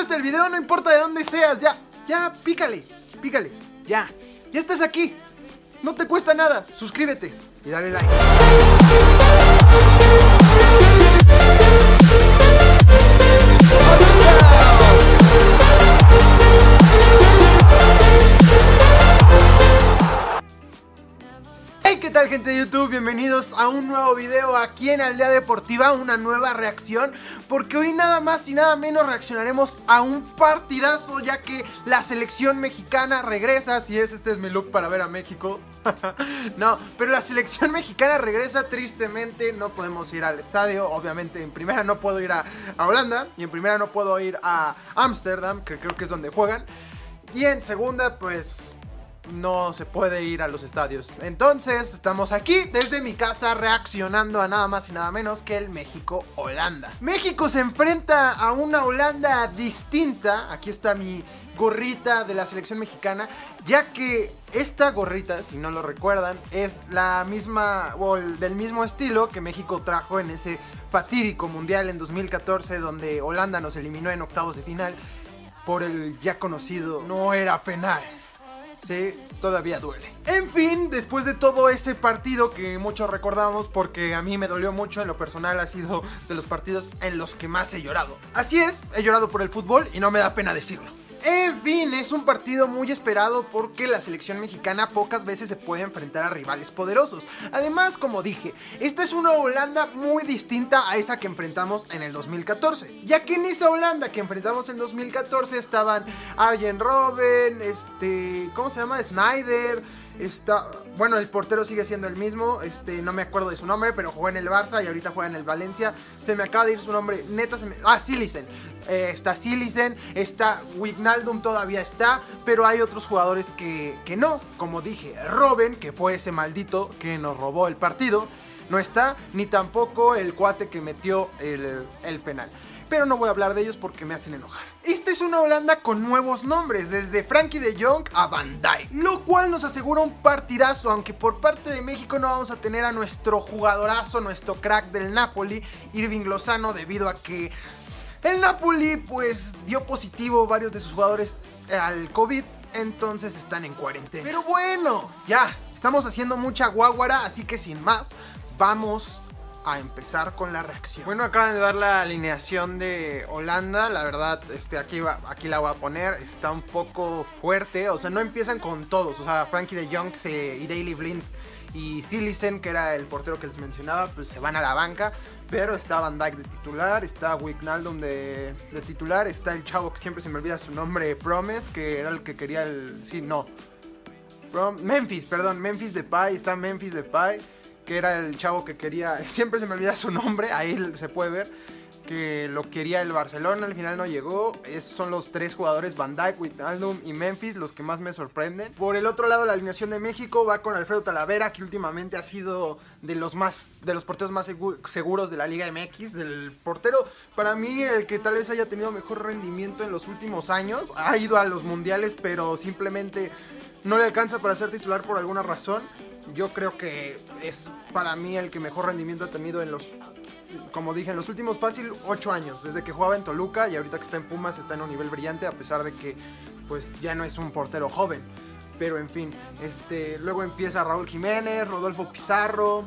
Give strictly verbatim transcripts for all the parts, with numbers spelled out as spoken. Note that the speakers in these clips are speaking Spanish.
gusta el video, no importa de dónde seas, ya, ya, pícale, pícale, ya, ya estás aquí. No te cuesta nada, suscríbete y dale like. ¿Qué tal, gente de YouTube? Bienvenidos a un nuevo video aquí en Aldea Deportiva, una nueva reacción, porque hoy nada más y nada menos reaccionaremos a un partidazo, ya que la selección mexicana regresa. Así es, este es mi look para ver a México. No, pero la selección mexicana regresa, tristemente no podemos ir al estadio. Obviamente en primera no puedo ir a, a Holanda, y en primera no puedo ir a Ámsterdam, que creo que es donde juegan, y en segunda pues no se puede ir a los estadios. Entonces estamos aquí desde mi casa reaccionando a nada más y nada menos que el México-Holanda. México se enfrenta a una Holanda distinta. Aquí está mi gorrita de la selección mexicana, ya que esta gorrita, si no lo recuerdan, es la misma o el, del mismo estilo que México trajo en ese fatídico mundial en dos mil catorce, donde Holanda nos eliminó en octavos de final por el ya conocido "no era penal". Sí, todavía duele. En fin, después de todo ese partido que muchos recordamos, porque a mí me dolió mucho, en lo personal ha sido de los partidos en los que más he llorado. Así es, he llorado por el fútbol y no me da pena decirlo. En fin, es un partido muy esperado porque la selección mexicana pocas veces se puede enfrentar a rivales poderosos. Además, como dije, esta es una Holanda muy distinta a esa que enfrentamos en el dos mil catorce. Ya que en esa Holanda que enfrentamos en dos mil catorce estaban Arjen Robben, este, ¿cómo se llama? Snyder. Está, bueno, el portero sigue siendo el mismo, este, no me acuerdo de su nombre, pero jugó en el Barça y ahorita juega en el Valencia. Se me acaba de ir su nombre, neta se me... Ah, Cillessen. Eh, está Cillessen, está Wijnaldum, todavía está, pero hay otros jugadores que, que no. Como dije, Robben, que fue ese maldito que nos robó el partido, no está, ni tampoco el cuate que metió el, el penal. Pero no voy a hablar de ellos porque me hacen enojar. Esta es una Holanda con nuevos nombres, desde Frenkie de Jong a Van Dijk, lo cual nos asegura un partidazo, aunque por parte de México no vamos a tener a nuestro jugadorazo, nuestro crack del Napoli, Hirving Lozano, debido a que el Napoli pues dio positivo varios de sus jugadores al COVID, entonces están en cuarentena. Pero bueno, ya, estamos haciendo mucha guaguara, así que sin más, vamos a empezar con la reacción. Bueno, acaban de dar la alineación de Holanda. La verdad, este, aquí, va, aquí la voy a poner. Está un poco fuerte, o sea, no empiezan con todos. O sea, Frenkie de Jong se, y Daley Blind y Cillessen, que era el portero que les mencionaba, pues se van a la banca. Pero está Van Dijk de titular, está Wijnaldum de, de titular, está el chavo que siempre se me olvida su nombre, Promes, que era el que quería el... Sí, no. Prom, Memphis, perdón, Memphis Depay, está Memphis Depay, que era el chavo que quería, siempre se me olvida su nombre, ahí se puede ver que lo quería el Barcelona, al final no llegó. Esos son los tres jugadores, Van Dijk, Wijnaldum y Memphis, los que más me sorprenden. Por el otro lado, la alineación de México va con Alfredo Talavera, que últimamente ha sido de los más de los porteros más seguros de la Liga M X, del portero, para mí, el que tal vez haya tenido mejor rendimiento en los últimos años. Ha ido a los mundiales, pero simplemente no le alcanza para ser titular por alguna razón. Yo creo que es para mí el que mejor rendimiento ha tenido en los, como dije, en los últimos fácil ocho años, desde que jugaba en Toluca, y ahorita que está en Pumas está en un nivel brillante, a pesar de que pues ya no es un portero joven. Pero en fin, este, luego empieza Raúl Jiménez, Rodolfo Pizarro,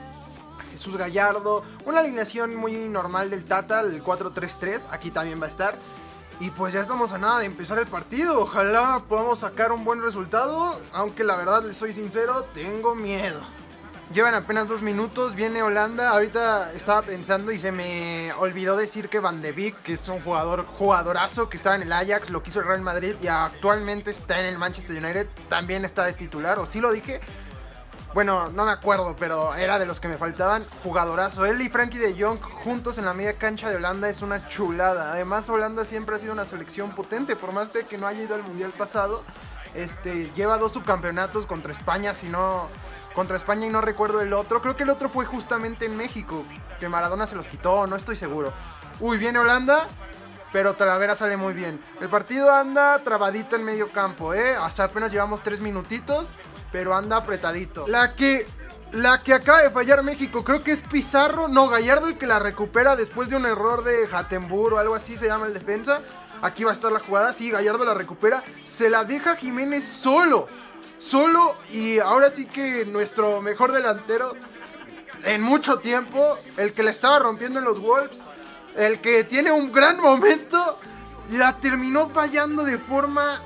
Jesús Gallardo, una alineación muy normal del Tata, el cuatro tres tres, aquí también va a estar. Y pues ya estamos a nada de empezar el partido. Ojalá podamos sacar un buen resultado, aunque la verdad, les soy sincero, tengo miedo. Llevan apenas dos minutos, viene Holanda. Ahorita estaba pensando y se me olvidó decir que Van de Beek, que es un jugador jugadorazo, que estaba en el Ajax, lo quiso el Real Madrid y actualmente está en el Manchester United, también está de titular, o sí lo dije. Bueno, no me acuerdo, pero era de los que me faltaban. Jugadorazo. Él y Frenkie de Jong juntos en la media cancha de Holanda es una chulada. Además, Holanda siempre ha sido una selección potente, por más de que no haya ido al mundial pasado. Este, lleva dos subcampeonatos contra España, si no... Contra España y no recuerdo el otro. Creo que el otro fue justamente en México, que Maradona se los quitó, no estoy seguro. Uy, viene Holanda, pero Talavera sale muy bien. El partido anda trabadito en medio campo, ¿eh? Hasta apenas llevamos tres minutitos, pero anda apretadito. La que... La que acaba de fallar México, creo que es Pizarro, no, Gallardo, el que la recupera después de un error de Hattenburg o algo así se llama el defensa. aquí va a estar la jugada, sí, Gallardo la recupera, se la deja Jiménez solo, solo, y ahora sí que nuestro mejor delantero en mucho tiempo, el que la estaba rompiendo en los Wolves, el que tiene un gran momento, la terminó fallando de forma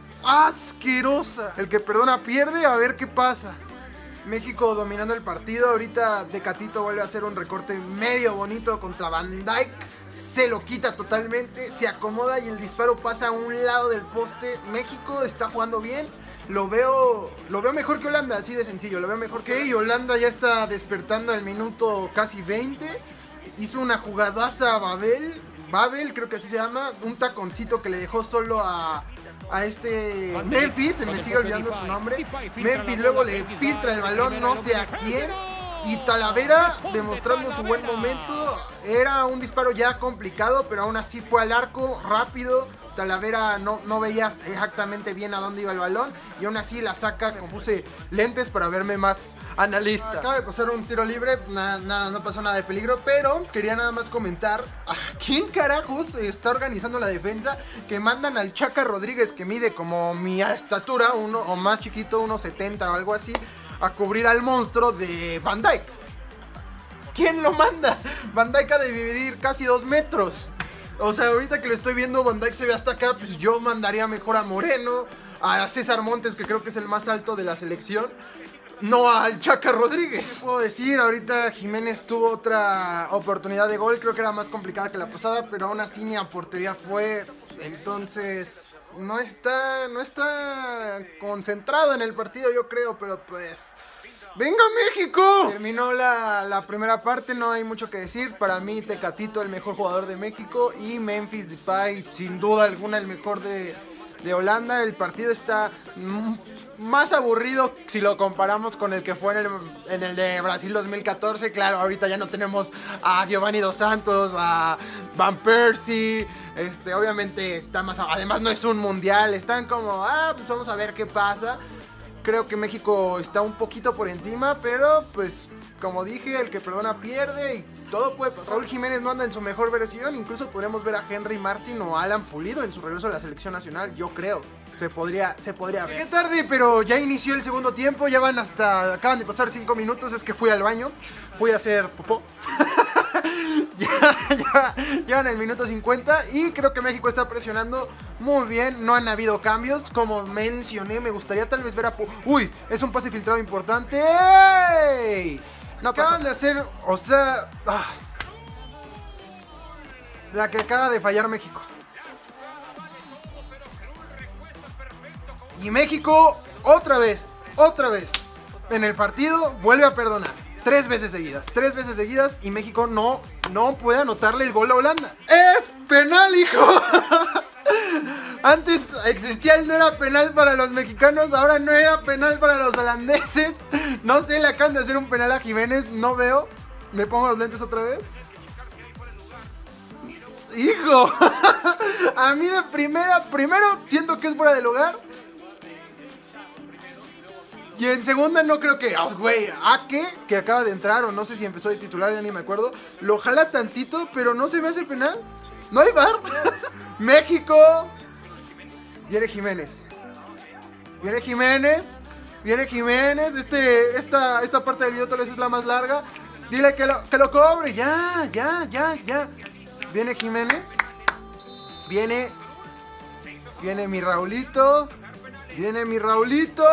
asquerosa. El que perdona pierde, a ver qué pasa. México dominando el partido, ahorita Tecatito vuelve a hacer un recorte medio bonito contra Van Dijk, se lo quita totalmente, se acomoda y el disparo pasa a un lado del poste. México está jugando bien, lo veo, lo veo mejor que Holanda, así de sencillo, lo veo mejor que y Holanda ya está despertando al minuto casi veinte, hizo una jugadaza a Babel, Babel creo que así se llama, un taconcito que le dejó solo a... a este Memphis, se me sigue olvidando su nombre. Memphis luego le filtra el balón no sé a quién, y Talavera demostrando su buen momento. Era un disparo ya complicado, pero aún así fue al arco rápido. Talavera no, no veía exactamente bien a dónde iba el balón y aún así la saca. Me puse lentes para verme más analista. Acaba de pasar un tiro libre, nada, nada, no pasó nada de peligro, pero quería nada más comentar a quién carajos está organizando la defensa, que mandan al Chaca Rodríguez, que mide como mi estatura, uno o más chiquito, uno setenta o algo así, a cubrir al monstruo de Van Dijk. ¿Quién lo manda? Van Dijk ha de dividir casi dos metros. O sea, ahorita que lo estoy viendo, Van Dijk se ve hasta acá, pues yo mandaría mejor a Moreno, a César Montes, que creo que es el más alto de la selección, no al Chaca Rodríguez. Puedo decir, ahorita Jiménez tuvo otra oportunidad de gol, creo que era más complicada que la pasada, pero aún así ni a portería fue, entonces no está, no está concentrado en el partido, yo creo, pero pues... ¡Venga México! Terminó la, la primera parte, no hay mucho que decir. Para mí Tecatito el mejor jugador de México y Memphis Depay sin duda alguna el mejor de, de Holanda. El partido está más aburrido si lo comparamos con el que fue en el, en el de Brasil dos mil catorce. Claro, ahorita ya no tenemos a Giovanni Dos Santos, a Van Persie. Este, obviamente está más... Además no es un mundial, están como... Ah, pues vamos a ver qué pasa. Creo que México está un poquito por encima, pero pues como dije, el que perdona pierde y todo puede pasar. Raúl Jiménez no anda en su mejor versión, incluso podremos ver a Henry Martin o Alan Pulido en su regreso a la selección nacional, yo creo. Se podría, se podría ver. Qué tarde, pero ya inició el segundo tiempo, ya van hasta, acaban de pasar cinco minutos, es que fui al baño, fui a hacer popó. ya, ya, ya en el minuto cincuenta y creo que México está presionando muy bien, no han habido cambios, como mencioné, me gustaría tal vez ver a... Uy, es un pase filtrado importante. ¡Ey! No acaban de hacer, o sea... Ah, la que acaba de fallar México. Y México, otra vez, otra vez, en el partido, vuelve a perdonar. Tres veces seguidas, tres veces seguidas y México no, no puede anotarle el gol a Holanda. ¡Es penal, hijo! Antes existía el no era penal para los mexicanos, ahora no era penal para los holandeses. No sé, le acaban de hacer un penal a Jiménez, no veo. ¿Me pongo los lentes otra vez? ¡Hijo! A mí de primera, primero siento que es fuera del lugar. Y en segunda no creo que, oh, güey, Ake, que acaba de entrar, o no sé si empezó de titular, ya ni me acuerdo, lo jala tantito, pero no se me hace penal. No hay V A R. México. Viene Jiménez. Viene Jiménez. Viene Jiménez. Este, esta, esta parte del video tal vez es la más larga. Dile que lo, que lo cobre. Ya, ya, ya, ya. Viene Jiménez. Viene. Viene mi Raulito. Viene mi Raulito.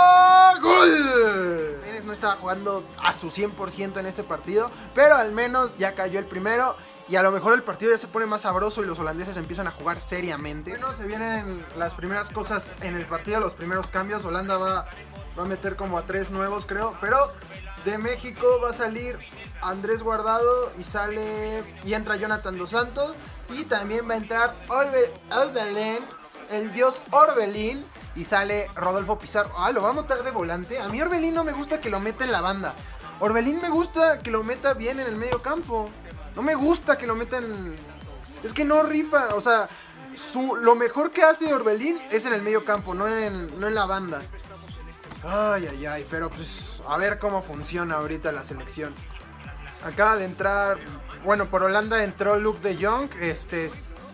¡Gol! Jiménez no estaba jugando a su cien por ciento en este partido, pero al menos ya cayó el primero. Y a lo mejor el partido ya se pone más sabroso y los holandeses empiezan a jugar seriamente. Bueno, se vienen las primeras cosas en el partido, los primeros cambios. Holanda va, va a meter como a tres nuevos, creo. Pero de México va a salir Andrés Guardado y sale y entra Jonathan Dos Santos. Y también va a entrar Orbe, Orbelín, el dios Orbelín. Y sale Rodolfo Pizarro. Ah, lo va a montar de volante. A mí Orbelín no me gusta que lo meta en la banda. Orbelín me gusta que lo meta bien en el medio campo. No me gusta que lo metan... Es que no rifa, o sea, su, lo mejor que hace Orbelín es en el medio campo, no en, no en la banda. Ay, ay, ay, pero pues a ver cómo funciona ahorita la selección. Acaba de entrar, bueno, por Holanda entró Luke de Jong, este,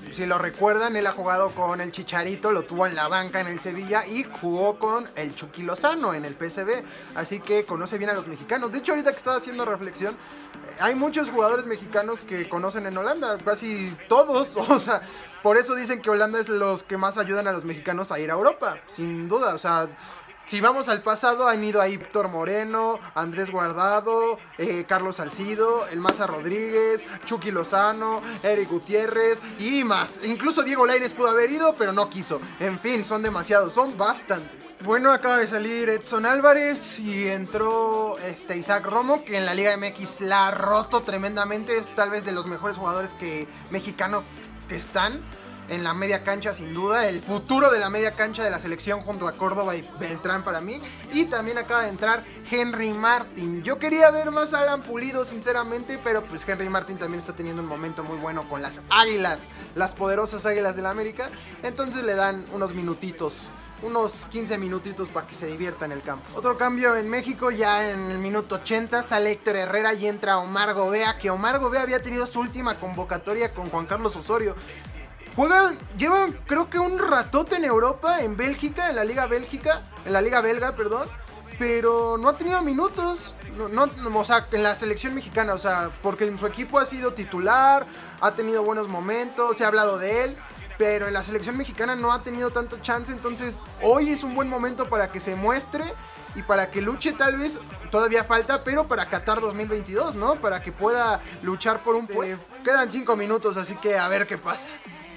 si lo recuerdan, él ha jugado con el Chicharito, lo tuvo en la banca en el Sevilla y jugó con el Chucky Lozano en el P S V, así que conoce bien a los mexicanos. De hecho, ahorita que estaba haciendo reflexión, hay muchos jugadores mexicanos que conocen en Holanda, casi todos, o sea, por eso dicen que Holanda es los que más ayudan a los mexicanos a ir a Europa, sin duda, o sea... Si vamos al pasado, han ido ahí Víctor Moreno, Andrés Guardado, eh, Carlos Salcido, El Maza Rodríguez, Chucky Lozano, Eric Gutiérrez y más. Incluso Diego Lainez pudo haber ido, pero no quiso. En fin, son demasiados, son bastantes. Bueno, acaba de salir Edson Álvarez y entró este Isaac Romo, que en la Liga M X la ha roto tremendamente. Es tal vez de los mejores jugadores que mexicanos que están en la media cancha, sin duda, el futuro de la media cancha de la selección junto a Córdoba y Beltrán para mí. Y también acaba de entrar Henry Martin. Yo quería ver más a Alan Pulido, sinceramente, pero pues Henry Martin también está teniendo un momento muy bueno con las Águilas, las poderosas Águilas del la América. Entonces le dan unos minutitos, unos quince minutitos para que se divierta en el campo. Otro cambio en México, ya en el minuto ochenta sale Héctor Herrera y entra Omar Gobea, que Omar Gobea había tenido su última convocatoria con Juan Carlos Osorio. Juegan, llevan creo que un ratote en Europa, en Bélgica, en la Liga Bélgica, en la Liga Belga, perdón, pero no ha tenido minutos, no, no, o sea, en la selección mexicana, o sea, porque en su equipo ha sido titular, ha tenido buenos momentos, se ha hablado de él, pero en la selección mexicana no ha tenido tanto chance, entonces hoy es un buen momento para que se muestre y para que luche, tal vez todavía falta, pero para Qatar dos mil veintidós, ¿no? Para que pueda luchar por un puesto. Eh, quedan cinco minutos, así que a ver qué pasa.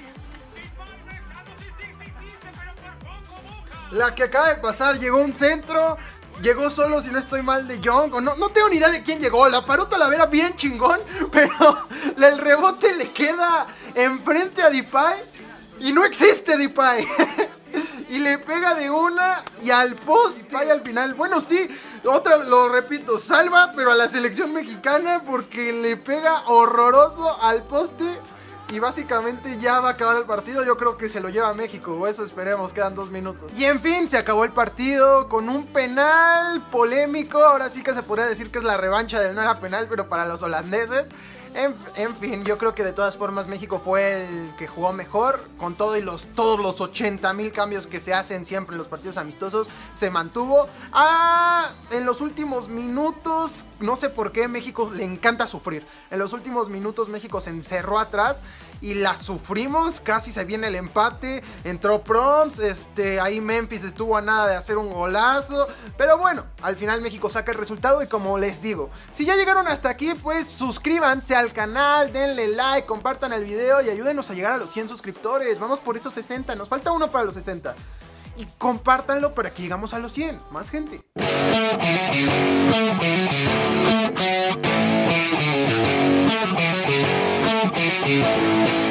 La que acaba de pasar, llegó un centro, llegó solo, si no estoy mal, de Jong, o no, no tengo ni idea de quién llegó, la paró Talavera bien chingón, pero el rebote le queda enfrente a Depay y no existe Depay. Y le pega de una y al poste, Depay al final, bueno sí, otra, lo repito, salva, pero a la selección mexicana porque le pega horroroso al poste. Y básicamente ya va a acabar el partido. Yo creo que se lo lleva a México, o eso esperemos, quedan dos minutos. Y en fin, se acabó el partido con un penal polémico. Ahora sí que se podría decir que es la revancha del no era penal, pero para los holandeses. En, en fin, yo creo que de todas formas México fue el que jugó mejor. Con todo y los, todos los ochenta mil cambios que se hacen siempre en los partidos amistosos, se mantuvo. Ah, en los últimos minutos, no sé por qué, México le encanta sufrir. En los últimos minutos México se encerró atrás y la sufrimos, casi se viene el empate. Entró Proms, este, ahí Memphis estuvo a nada de hacer un golazo. Pero bueno, al final México saca el resultado. Y como les digo, si ya llegaron hasta aquí, pues suscríbanse al canal, denle like, compartan el video y ayúdenos a llegar a los cien suscriptores. Vamos por esos sesenta, nos falta uno para los sesenta. Y compártanlo para que llegamos a los cien, más gente. We'll be right back.